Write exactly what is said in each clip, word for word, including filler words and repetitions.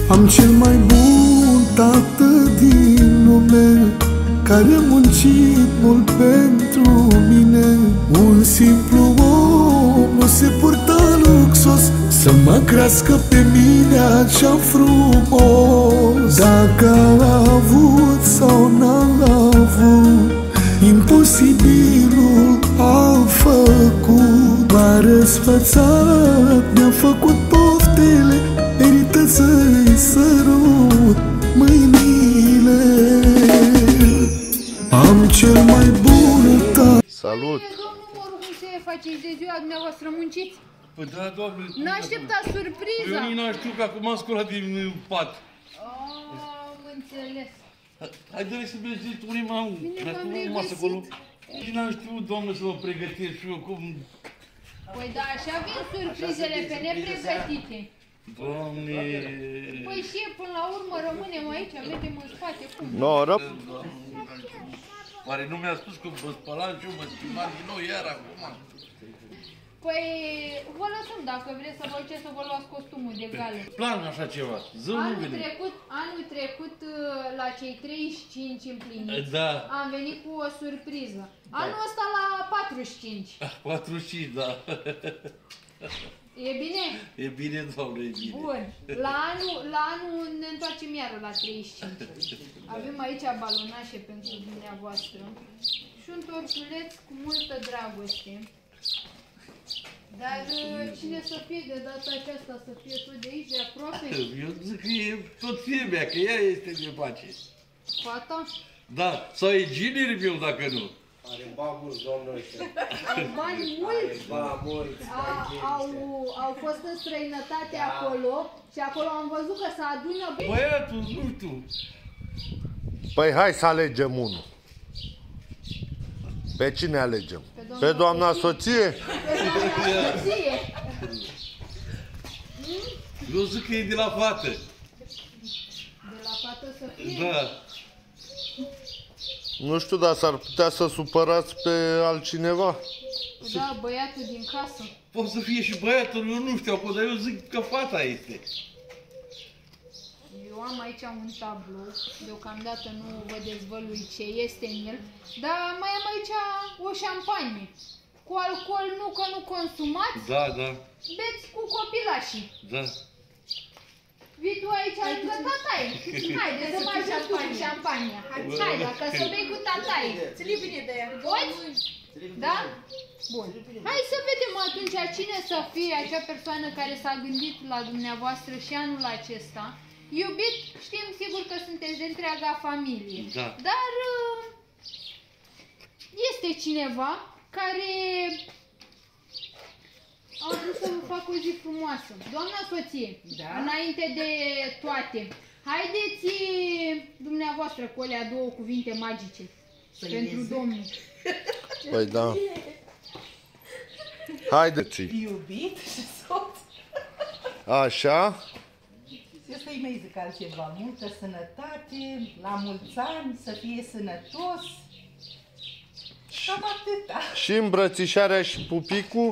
Am cel mai bun tată din lume, care a muncit mult pentru mine. Un simplu om nu se purta luxos să mă crească pe mine așa frumos. Dacă a avut sau n-a avut, imposibilul a făcut. M-a răsfățat, mi-a făcut poftele, merită să-i sărut mâinile. Am cel mai bun tată. Salut! Domnul Moru, cum se faceți de ziua dumneavoastră, munciți? Păi da, doamne... N-aștepta surpriza! Eu nici n-am știut că acum am sculat din pat. Am înțeles. Hai, dă-i să mergi, unii m-au... Bine Dacă v-am nu masă acolo. regăsit. Și n-am știut, doamne, să mă pregătesc și eu cum... Păi da, așa vin surprizele pe nepregătite. Doamne... Păi și până la urmă rămânem aici, vedem în spate, cum? Noră! Pare nu mi-a spus că mă spălam și eu, mă schimbam din nou iar acum. Păi vă lăsăm dacă vreți să vă ce să vă luați costumul de gală. Plan așa ceva, zău nu Anul vine. trecut, anul trecut, la cei treizeci și cinci împliniți, Da. am venit cu o surpriză. Anul ăsta la patruzeci și cinci. patruzeci și cinci, da. E bine? E bine, doamne, e bine. Bun. La anul, la anul ne întoarcem iară la treizeci și cinci. Avem aici balonașe pentru dumneavoastră și un tortuleț cu multă dragoste. Dar cine să fie de data aceasta, să fie tot de aici, de aproape? Eu zic că e tot fie mea, că ea este de pace. Fata? Da, sau e ginerii meu dacă nu. Are bani mulți, domnul ăștia. Au bani mulți? Bani mulți. A- Au, au fost în străinătate acolo și acolo am văzut că se adună bine. Băiatul, nu știu. Păi hai să alegem unul. Pe cine alegem? Pe doamna Pe doamna soție? Pe doamna soție. Eu zic că e de la fată. De la fată să fie? Da. Nu știu, dar s-ar putea să supărați pe altcineva. Da, băiatul din casă. Poate să fie și băiatul, eu nu știu acum, dar eu zic că fata este. Eu am aici un tablou, deocamdată nu vă dezvălui ce este în el, dar mai am aici o șampanie. Cu alcool nu că nu consumați, Da, da, beți cu copilașii. da. Vii tu aici lângă tataie. Haide să mă ajut cu șampania. Haide, că să bei cu tataie. Ți-l bine de ea. Poți? Da? Bun. Hai să vedem atunci cine să fie acea persoană care s-a gândit la dumneavoastră și anul acesta. Iubit, știm sigur că sunteți de întreaga familie. Da. Dar uh, este cineva care a vrut să vă fac o zi frumoasă. Doamna soție, Da? înainte de toate, haideți dumneavoastră cu alea două cuvinte magice Să-i pentru vezi. Domnul. Păi da. Haideți. Iubit și soț. Așa. Eu să-i mai zic altceva. Multă sănătate, la mulți ani, să fie sănătos. Cam atâta. Și îmbrățișarea și pupicul?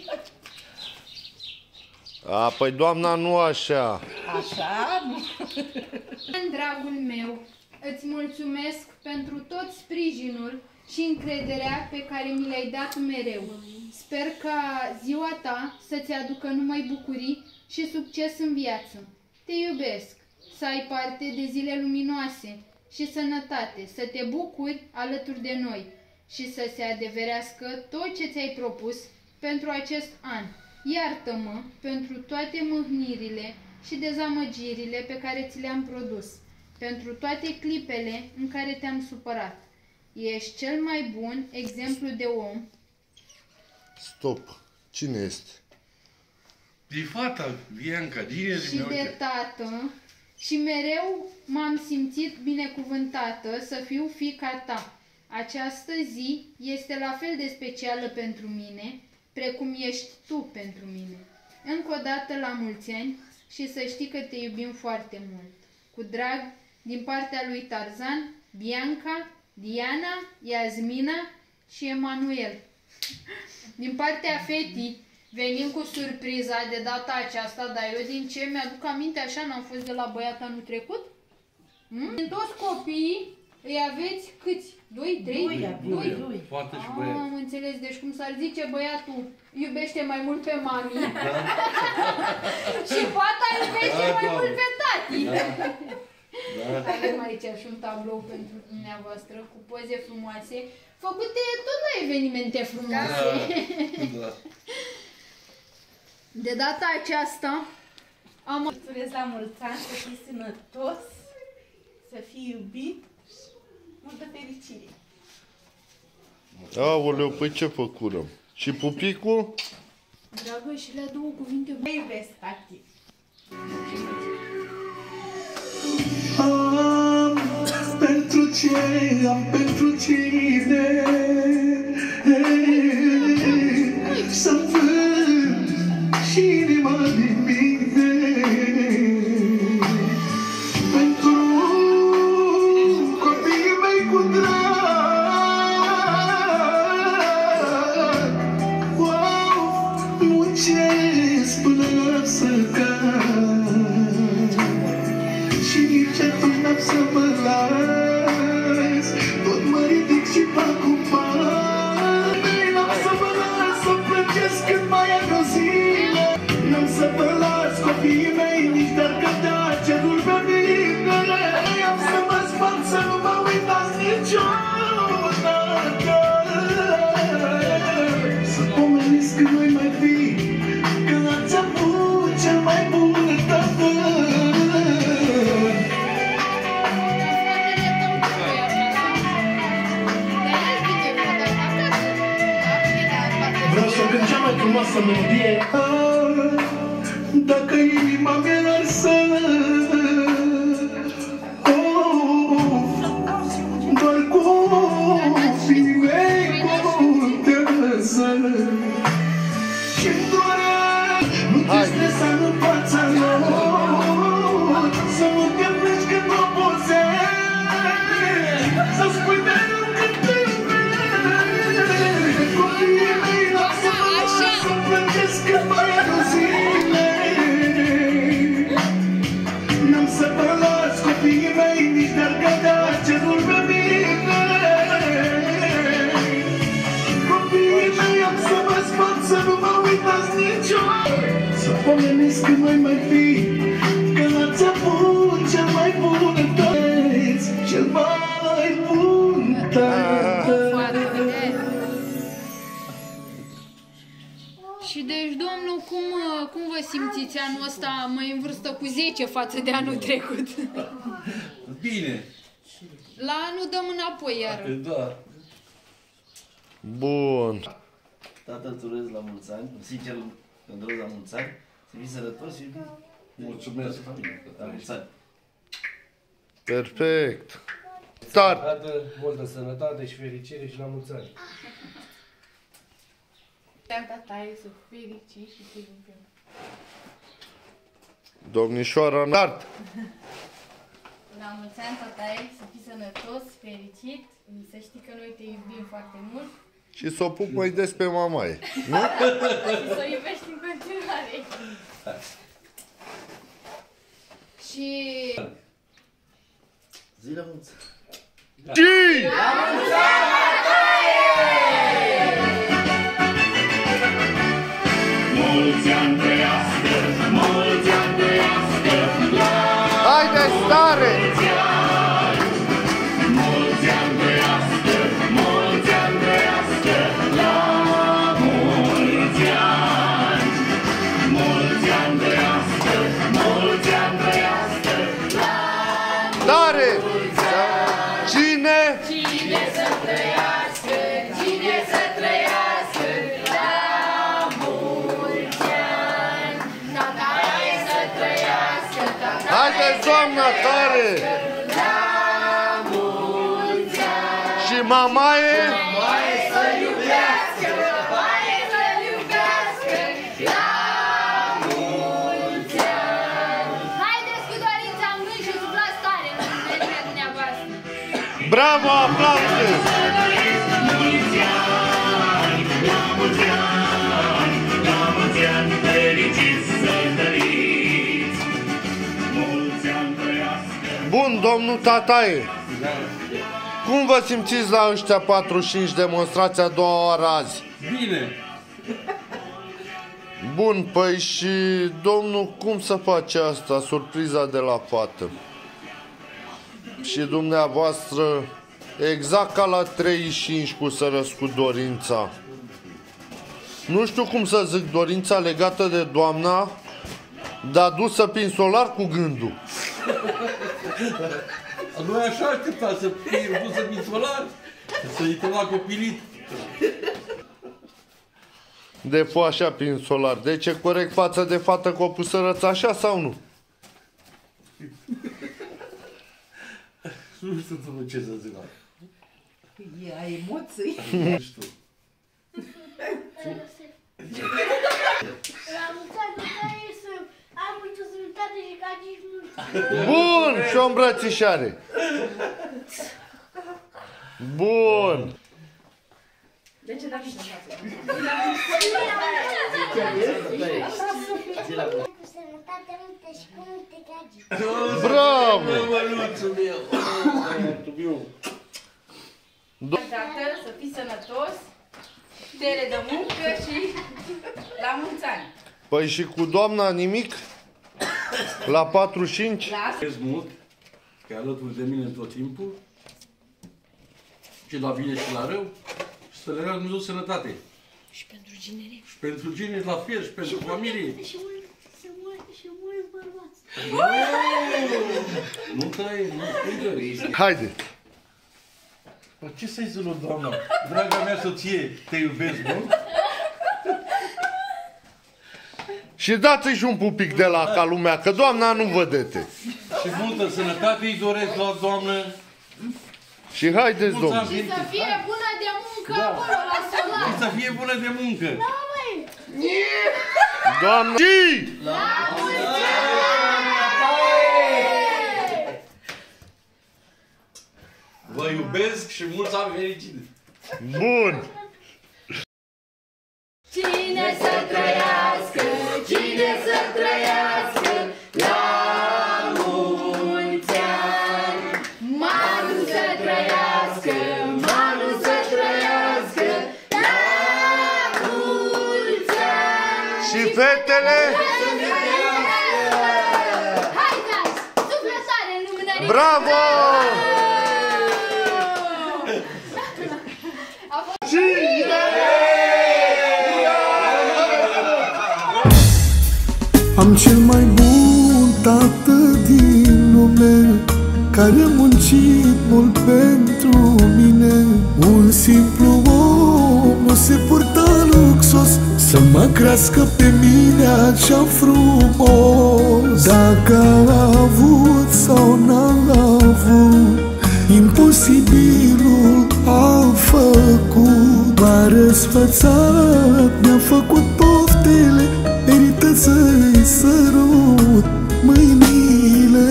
A, păi doamna nu așa. Așa? Dragul meu, îți mulțumesc pentru tot sprijinul și încrederea pe care mi le-ai dat mereu. Sper ca ziua ta să-ți aducă numai bucurii și succes în viață. Te iubesc, să ai parte de zile luminoase și sănătate, să te bucuri alături de noi și să se adeverească tot ce ți-ai propus pentru acest an. Iartă-mă pentru toate mâhnirile și dezamăgirile pe care ți le-am produs, pentru toate clipele în care te-am supărat. Ești cel mai bun exemplu de om. Stop. Cine este? E fata, Bianca, ginerii Și meu. de tată și mereu m-am simțit binecuvântată să fiu fiica ta. Această zi este la fel de specială pentru mine, precum ești tu pentru mine. Încă o dată la mulți ani și să știi că te iubim foarte mult. Cu drag, din partea lui Tarzan, Bianca, Diana, Iasmina și Emanuel. Din partea fetii, venim cu surpriza de data aceasta, dar eu din ce mi-aduc aminte așa, n-am fost de la băiat anul trecut? Hmm? Din toți copiii îi aveți câți? Doi, trei? Doi, doi, doi. Fată și Ah, băiat. am înțeles, deci cum s-ar zice, băiatul iubește mai mult pe mami și fata iubește Da, mai Doamne. mult pe tati. Da. Avem aici și un tablou pentru dumneavoastră cu poze frumoase, făcute tot la evenimente frumoase. Da. De data aceasta am... Îți urez la mulți ani, să fii sănătos, să fii iubit, multă fericire. Aoleu, păi ce făcurăm? Și pupicul? Dragă, și le două cuvinte bune. Te iubesc, tati. Am pentru ce, am pentru cine să-mi vând și inima din mine. Pentru copiii mei cu drag, wow, muncesc până să cad și nici atunci n-am să mă las, tot mă ridic și fac un pas. N-am să mă las să plângesc când mai am o zi. N-am să vă las copiii mei nici de-ar cădea cerul pe mine. Am să mă sparg să nu mă uitați niciodată, să pomenesc când noi mai fi, că ați avut cel mai bun tată. Vreau să cânt cea mai frumoasă melodie. Dacă inima mea arsă, oh, doar copiii mei contează. Și-mi doare, nu te stresa în fața lor, să nu te plângi când nu pozezi, să spui mereu că te iubesc. Copiii mei lasă să plângesc când mai am zile. N-am să vă las copiii mei nici de-ar cădea cerul pe mine. Copiii mei am să vă sparg să nu mă uitați niciodată, să pomenesc când noi mai fi, că ați avut cel mai bun tăți, cel mai bun tăți. Și deci, domnul, cum, cum vă simțiți anul ăsta mai în vârstă cu zece față de anul trecut? Bine. La anul dăm înapoi iară. Da. Bun. Tată, îți urez la mulți ani, sincer, îți urez la mulți ani, să fii sănătos și Mulțumesc. la mulți ani. Perfect. Start. Tată, multă sănătate și fericire și la mulți ani. Tata ta e să fii fericit și să iubim. Domnișoara, start. La mulți ani, tataie, să fii sănătos, fericit, să știi că noi te iubim foarte mult Și să o pup mai des pe mamaie. Nu? și să o iubești în continuare. Și... Zi la mulți ani. Și... Mulți ani trăiască, mulți ani trăiască, Haide, stare! mulți ani trăiască, mulți ani trăiască, la mulți ani. Mulți ani trăiască, mulți ani trăiască, Stare! Cine? Cine să trăiască, cine să trăiască la mulți ani. Tataie să trăiască, tataie Haide, doamna, tare! la mulți ani. Și mamaie? Mamaie să iubească, mamaie să iubească la mulți ani. Haideți cu dorința în gând și suflați tare în numele dumneavoastră. Bravo, aplauze! mulți ani, la mulți ani, la mulți domnul Tataie, cum vă simțiți la ăștia patruzeci și cinci demonstrația a doua oară azi? Bine. Bun, păi și domnul, cum să face asta, surpriza de la fată? Și dumneavoastră, exact ca la treizeci și cinci cu să răscu dorința. Nu știu cum să zic, dorința legată de doamna, dar dusă prin solar cu gândul. Nu e așa aștepta să fie pusă prin solar, să-i te la copilit. De fă așa prin solar. Deci e corect față de fată că o pusărăți așa sau nu? Nu știu tu ce să zic. E a emoții. Nu știu. La mulți ani să am multă sănătate și gagici mulți. Bun! Și o îmbrățișare. Bun! De ce dați să Cu sănătate multă și cu multe gagici. Bravo! Tată, să fii sănătos, tere de muncă și la mulți ani. Păi și cu doamna nimic? La patruzeci și cinci? Mulțumesc mult că e alături de mine tot timpul. Și la bine și la rău. Și să le dea Dumnezeu sănătate. Și pentru ginere. Și pentru generi la fel, și pentru familie. Și mulți, și mulți, și mulți bărbați. Nu tăi, nu strigă. Haide! Ce să-i zic lui doamna? Draga mea soție, te iubesc mult? Și dați-i și un pupic de la ca lumea, că doamna nu vedete. Și multă sănătate îi doresc la doamnă. Și haideți, domnule. Și să fie bună de muncă acolo, la solar. Și să fie bună de muncă. Doamne! Și! Vă iubesc și mulți ani fericite. Bun! Cine să trăiască, cine să trăiască, la mulți ani. Manu să trăiască, Manu să trăiască, la mulți ani. Și fetele? Hai, guys, sufletare în lumânărie. Bravo! Am cel mai bun tată din lume, care a muncit mult pentru mine. Un simplu om nu se purta luxos să mă crească pe mine așa frumos. Dacă a avut sau n-a avut, imposibilul a făcut. M-a răsfățat, mi-a făcut poftele, merită să-i sărut mâinile.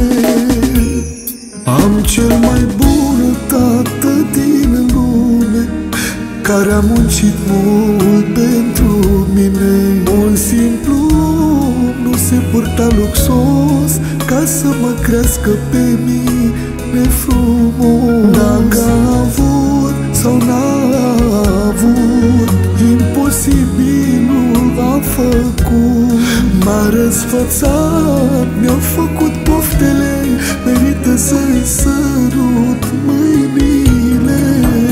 Am cel mai bun tată din lume, care a muncit mult pentru mine. Un simplu om nu se purta luxos ca să mă crească pe mine frumos. Dacă a avut sau n-a avut, imposibilul a făcut. M-a răsfățat, mi-a făcut poftele, merită să-i sărut mâinile.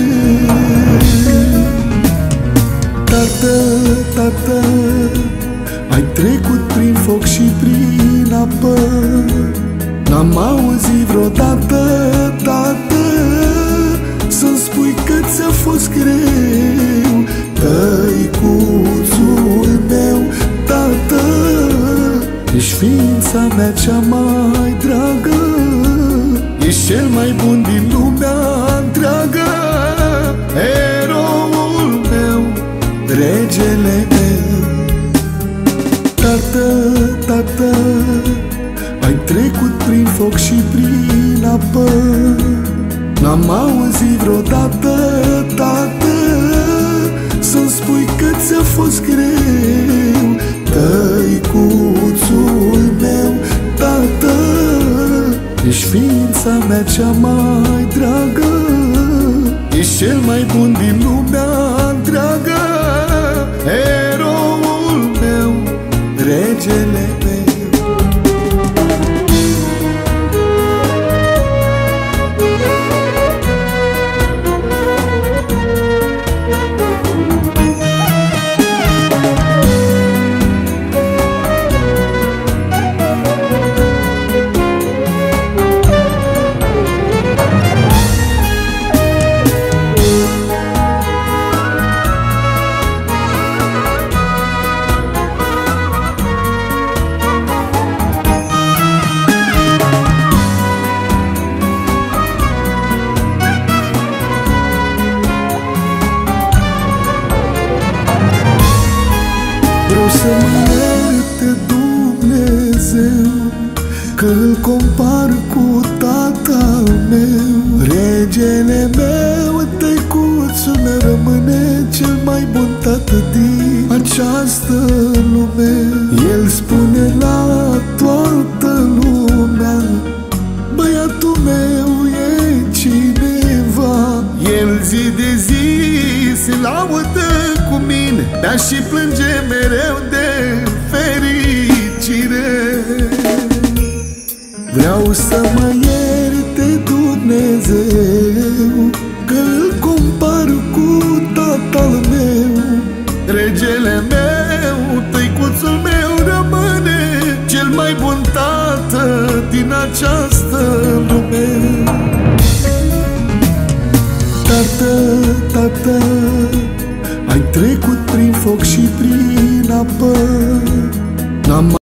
Tată, tată, ai trecut prin foc și prin apă, n-am auzit vreodată, tată, să-mi spui că ți-a fost greu. Tăicuțul meu, tată, ești ființa mea cea mai dragă, ești cel mai bun din lumea întreagă. Eroul meu, regele meu. Tată, tată, ai trecut prin foc și prin apă, n-am auzit vreodată, tată, să-mi spui că ți-a fost greu. Tăicuțul meu, tată, ești ființa Fetița mea cea mai dragă, ești cel mai bun din lumea întreagă, eroul meu, regele meu. Să mă ierte Dumnezeu că îl compar cu tatăl meu. Regele meu, tăicuțul meu, rămâne cel mai bun tată din această lume. El spune la toată lumea, băiatul meu e cineva. El zi de zi se laudă cu mine, dar și plânge mereu de fericire. Vreau să mă ierte Dumnezeu că îl compar cu tatăl meu. Regele meu, tăicuțul meu, rămâne cel mai bun tată din această lume. Tată, tată, ai trecut prin foc și prin apă, n-am